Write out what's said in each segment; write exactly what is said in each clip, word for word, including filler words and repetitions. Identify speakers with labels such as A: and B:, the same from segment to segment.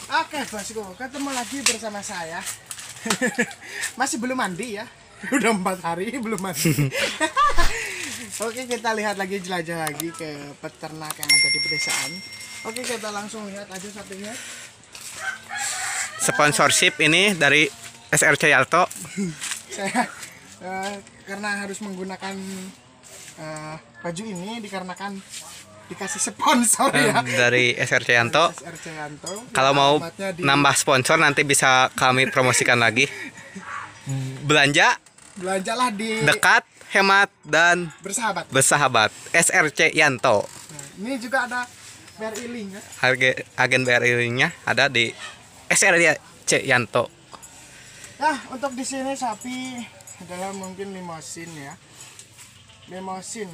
A: Oke bosku, ketemu lagi bersama saya. Masih belum mandi ya. Udah empat hari belum mandi. Oke, kita lihat lagi, jelajah lagi ke peternak yang ada di pedesaan. Oke, kita langsung lihat aja sapinya.
B: Sponsorship ini dari S R C Yalto.
A: Saya uh, karena harus menggunakan uh, baju ini dikarenakan dikasih sponsor ya
B: Dari S R C Yanto.
A: S R C Yanto.
B: Kalau mau
A: di...
B: nambah sponsor nanti bisa kami promosikan lagi. Belanja,
A: belanjalah di
B: dekat, hemat dan
A: bersahabat.
B: bersahabat. S R C Yanto.
A: Nah, ini juga ada B R I Link ya.
B: Harga agen B R I Link-nya ada di S R C Yanto.
A: Nah, untuk di sini sapi adalah mungkin limosin ya. Limosin.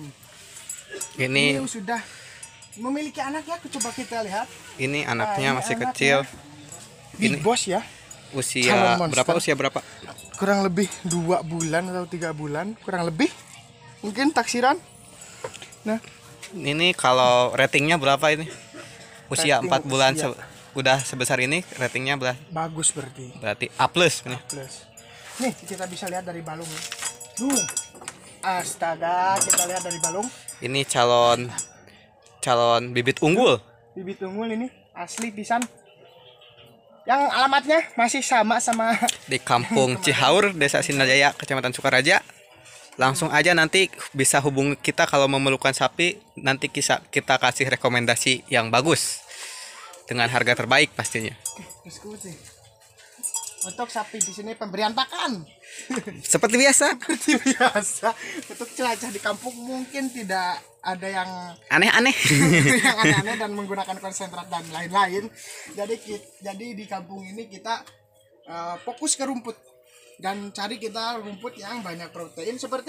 B: Ini,
A: Ini sudah memiliki anak ya, coba kita lihat.
B: ini anaknya
A: Nah, ini
B: masih
A: anaknya.
B: kecil.
A: Big
B: Ini
A: Boss ya.
B: usia
A: Calon monster.
B: berapa? Usia berapa?
A: Kurang lebih dua bulan atau tiga bulan, kurang lebih. Mungkin taksiran. Nah,
B: Ini kalau ratingnya berapa ini? Usia
A: Rating
B: empat bulan
A: usia.
B: se- udah sebesar ini, ratingnya ber-
A: bagus berarti.
B: berarti A plus ini.
A: Plus. Nih, kita bisa lihat dari balung. Duh. Astaga, kita lihat dari balung.
B: Ini calon calon bibit unggul.
A: Bibit unggul ini asli pisan. Yang alamatnya masih sama sama
B: Di Kampung Cihaur, Desa Sinarjaya, Kecamatan Sukaraja. Langsung aja nanti bisa hubungi kita kalau memerlukan sapi. Nanti kita kita kasih rekomendasi yang bagus dengan harga terbaik pastinya.
A: diskusi. Untuk sapi di sini pemberian pakan.
B: Seperti biasa,
A: Seperti biasa. Untuk jelajah di kampung mungkin tidak ada yang
B: aneh-aneh.
A: yang aneh-aneh dan menggunakan konsentrat dan lain-lain. Jadi ki- jadi di kampung ini kita uh, fokus ke rumput dan cari kita rumput yang banyak protein seperti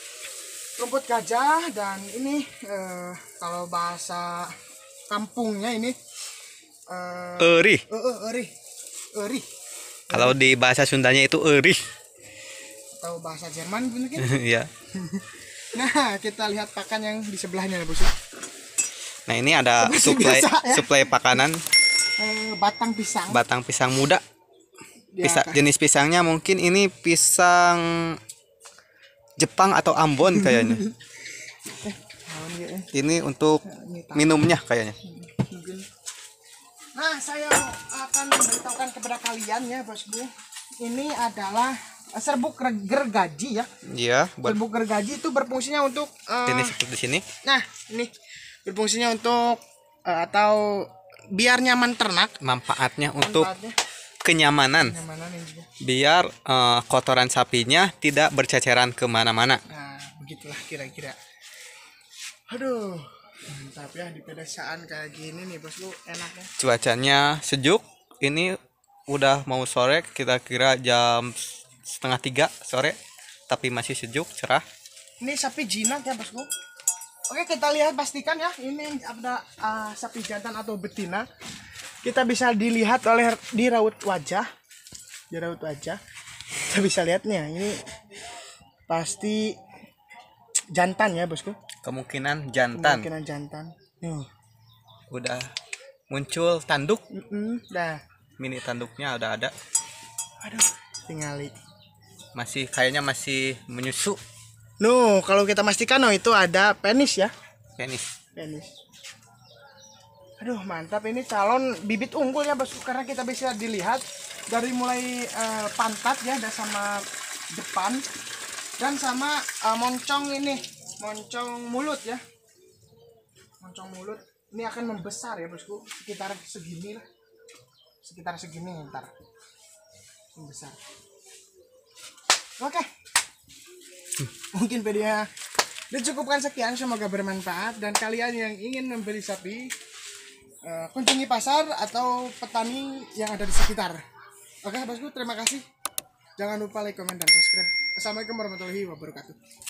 A: rumput gajah. Dan ini uh, kalau bahasa kampungnya ini uh,
B: Eri.
A: uh, uh, eri eri
B: Kalau di bahasa Sundanya itu eri.
A: atau bahasa Jerman mungkin.
B: Ya.
A: Nah, kita lihat pakan yang di sebelahnya ya bos.
B: Nah, ini ada
A: Masih
B: suplai
A: biasa, ya?
B: suplai pakanan
A: Uh, batang pisang.
B: batang pisang muda.
A: Ya,
B: Pisang, jenis pisangnya mungkin ini pisang Jepang atau Ambon kayaknya.
A: Tahun ya, eh.
B: Ini untuk
A: Ini tahun.
B: minumnya kayaknya.
A: Mungkin. Nah, saya akan memberitahukan kepada kalian ya bosku. Ini adalah eh, serbuk ger- gergaji ya.
B: Iya, buat
A: Serbuk gergaji itu berfungsinya untuk eh,
B: ini seperti di sini.
A: nah, ini berfungsinya untuk eh, atau biar nyaman ternak.
B: Manfaatnya untuk
A: Manfaatnya
B: kenyamanan.
A: kenyamanan ini juga.
B: Biar eh, kotoran sapinya tidak berceceran kemana-mana.
A: Nah, begitulah kira-kira. Aduh, mantap ya di pedesaan kayak gini nih bosku, enaknya.
B: Cuacanya sejuk. Ini udah mau sore, kira-kira jam setengah tiga sore, tapi masih sejuk, cerah.
A: Ini sapi jinak ya bosku. Oke, kita lihat pastikan ya, ini ada uh, sapi jantan atau betina. Kita bisa dilihat oleh di raut wajah, di raut wajah. Kita bisa lihatnya, ini pasti jantan ya bosku.
B: Kemungkinan jantan.
A: Kemungkinan jantan. Nih,
B: Udah muncul tanduk,
A: mm-mm, dah.
B: mini tanduknya udah ada.
A: Aduh, tinggali.
B: Masih kayaknya masih menyusu.
A: Nuh, kalau kita pastikan, oh itu ada penis ya,
B: Penis.
A: penis. Aduh, mantap, ini calon bibit unggul ya bosku, karena kita bisa dilihat dari mulai eh, pantat ya, dan sama depan dan sama eh, moncong ini, moncong mulut ya, moncong mulut. Ini akan membesar ya bosku, sekitar segini lah, sekitar segini ntar membesar. Oke, mungkin videonya dicukupkan sekian, semoga bermanfaat. Dan kalian yang ingin membeli sapi, uh, kunjungi pasar atau petani yang ada di sekitar. Oke bosku, terima kasih. Jangan lupa like, comment, dan subscribe. Assalamualaikum warahmatullahi wabarakatuh.